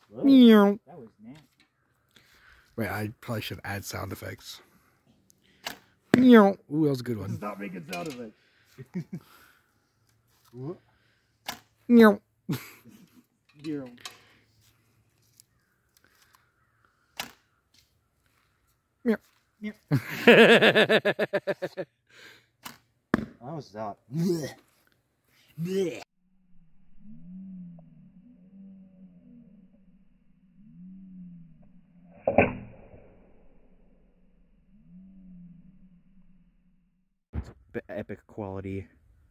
Meow. That was nasty. Wait, I probably should add sound effects. Meow. Ooh, that was a good one. Stop making sound effects. Meow. Zero. Meow. Meow. How was that? Epic quality.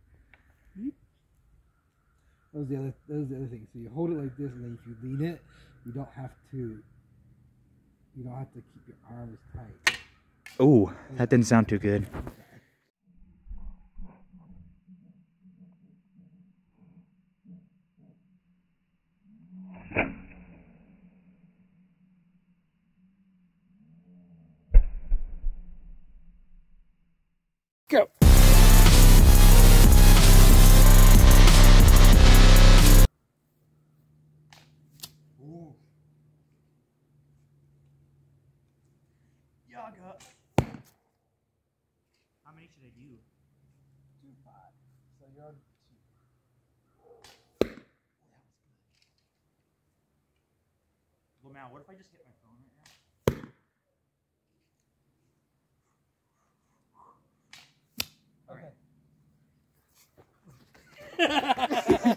That was the other thing. So you hold it like this, and then if you lean it, you don't have to keep your arms tight. Oh, that didn't sound too good. Go. Ooh. Yaga. How many should I do? 2-5. So you're on 2. Well, now, what if I just hit my phone right now? Okay.